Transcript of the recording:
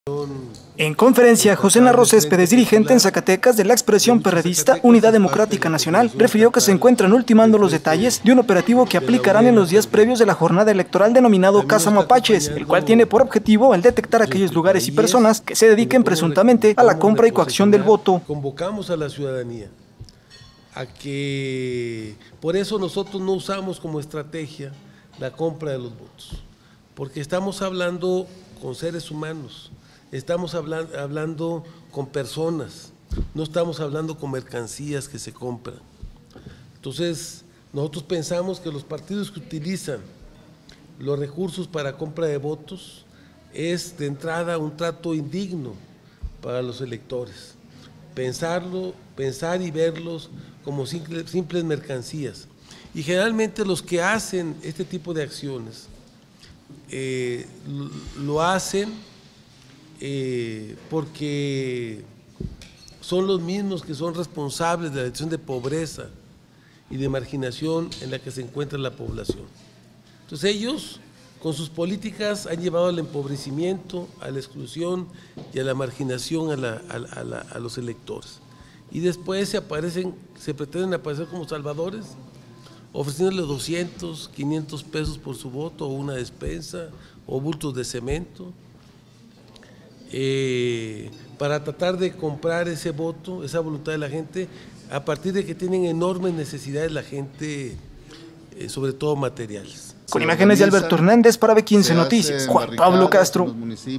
En conferencia, José Narro Céspedes, dirigente en Zacatecas de la expresión perredista Unidad Democrática Nacional, refirió que se encuentran ultimando los detalles de un operativo que aplicarán en los días previos de la jornada electoral denominado Caza Mapaches, el cual tiene por objetivo el detectar aquellos lugares y personas que se dediquen presuntamente a la compra y coacción del voto. Convocamos a la ciudadanía a que, por eso nosotros no usamos como estrategia la compra de los votos, porque estamos hablando con seres humanos. Estamos hablando con personas, no estamos hablando con mercancías que se compran. Entonces, nosotros pensamos que los partidos que utilizan los recursos para compra de votos es de entrada un trato indigno para los electores. Pensar y verlos como simples mercancías. Y generalmente los que hacen este tipo de acciones lo hacen porque son los mismos que son responsables de la situación de pobreza y de marginación en la que se encuentra la población. Entonces ellos, con sus políticas, han llevado al empobrecimiento, a la exclusión y a la marginación a los electores. Y después se pretenden aparecer como salvadores, ofreciéndole 200, 500 pesos por su voto, o una despensa, o bultos de cemento, para tratar de comprar ese voto, esa voluntad de la gente, a partir de que tienen enormes necesidades la gente, sobre todo materiales. Con imágenes de Alberto Hernández para B15 Noticias, Juan Pablo Castro.